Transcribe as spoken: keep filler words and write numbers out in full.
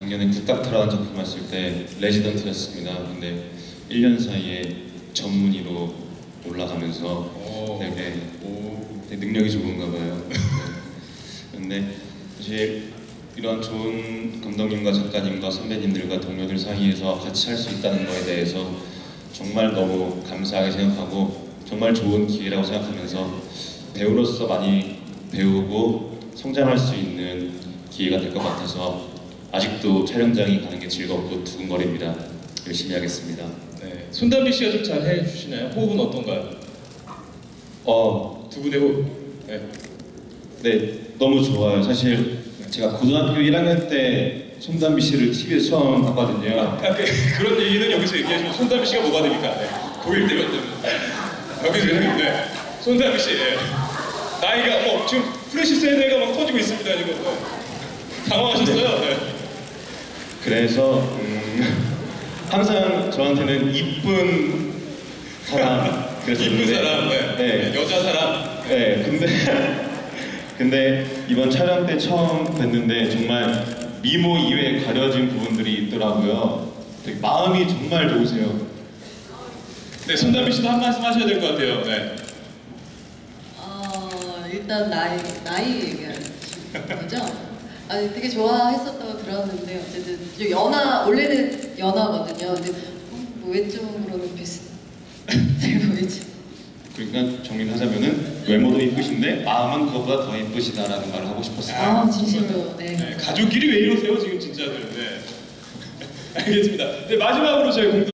작년에 국각터라는 작품 했을 때 레지던트였습니다. 근데 일 년 사이에 전문의로 올라가면서 오. 되게, 오. 되게 능력이 좋은가 봐요. 근데 사실 이런 좋은 감독님과 작가님과 선배님들과 동료들 사이에서 같이 할 수 있다는 거에 대해서 정말 너무 감사하게 생각하고 정말 좋은 기회라고 생각하면서 배우로서 많이 배우고 성장할 수 있는 기회가 될 것 같아서 아직도 촬영장이 가는 게 즐겁고 두근거립니다. 열심히 하겠습니다. 네. 손담비 씨가 좀 잘 해주시나요? 호흡은 어떤가요? 어, 두 분의 호흡. 네. 네, 너무 좋아요. 사실 제가 고등학교 일 학년 때 손담비 씨를 티비에서 처음 봤거든요. 아, 그, 그런 얘기는 여기서 얘기하시면 손담비 씨가 뭐가 됩니까? 네. 고일 때가 되면 여기서 얘기하면 네. 손담비 씨 네. 나이가 뭐 지금 프레시 세대가 막 터지고 있습니다 지금. 네. 당황하셨어요? 네. 그래서 음, 항상 저한테는 이쁜 사람 그랬었는데, 이쁜 사람, 네. 네. 여자 사람. 네, 근데 근데 이번 촬영 때 처음 뵀는데 정말 미모 이외에 가려진 부분들이 있더라고요. 되게 마음이 정말 좋으세요. 네, 손담비 씨도 한 말씀 하셔야 될 것 같아요. 네. 어, 일단 나이, 나이 얘기하는 거죠? 아니, 되게 좋아했었다고 들었는데, 어쨌든, 좀 연하, 원래는 연하거든요. 근데, 어, 뭐 외적으로는 비슷해 보이지. 그러니까 정리하자면은 외모도 이쁘신데 마음은 그것보다 더 이쁘시다라는 말을 하고 싶었어요. 아, 진심으로, 네. 네, 가족끼리 왜 이러세요 지금 진짜들. 네. 알겠습니다. 네, 마지막으로 저희 공동